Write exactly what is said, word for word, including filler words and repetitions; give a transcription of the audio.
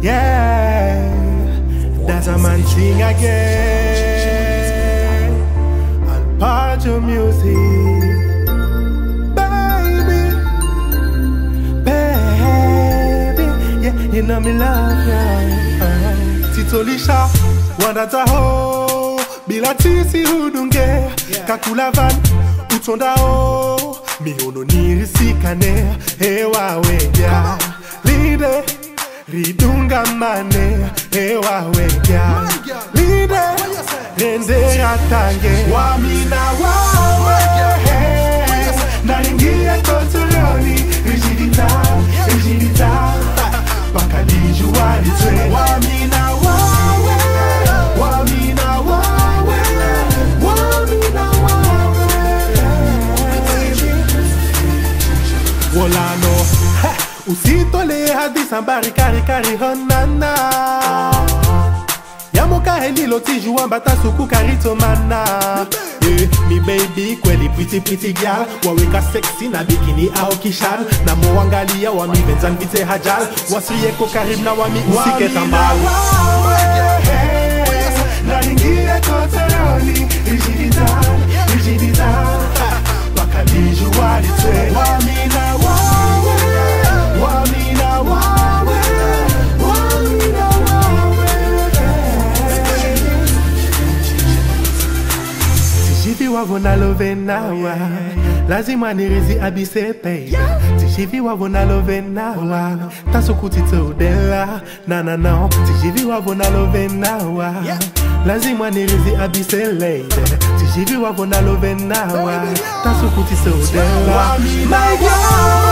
Yeah, that's a man sing again. I'll part your music, baby, baby. Yeah, you know me love you. Tito Lisha, wanda taho, bila tisi hudunge, kakula van, utonda o, mihono nirisikane, hewa wega, lide. Ridunga mane, ewa wega Lide, rende ratange Wamina wawe Naringia kotoroni Rigidita, rigidita Bakadiju walitwe Wamina wawe Wamina wawe Wamina wawe Wolano Usitole hadisa mbari kari kari honana Yamoka heli loti juwa mbata suku karito mana Yeah, mi baby kweli pretty pretty girl Waweka sexy na bikini au kishal Na muangalia wami benzan vite hajal Wasriye ko karib na wami usike tambal Naringia kotoroni Rigidita, rigidita Bakadiju walitwe Wamina wawe Wamina wawe, wamina wawe. Tijivi wavona lovenawa, lazima nirizi abise baby. Tijivi wavona lovenawa, tasukutito udela, na na na. Tijivi wavona lovenawa, lazima nirizi abise lady. Tijivi wavona lovenawa, tasukutito udela, my girl.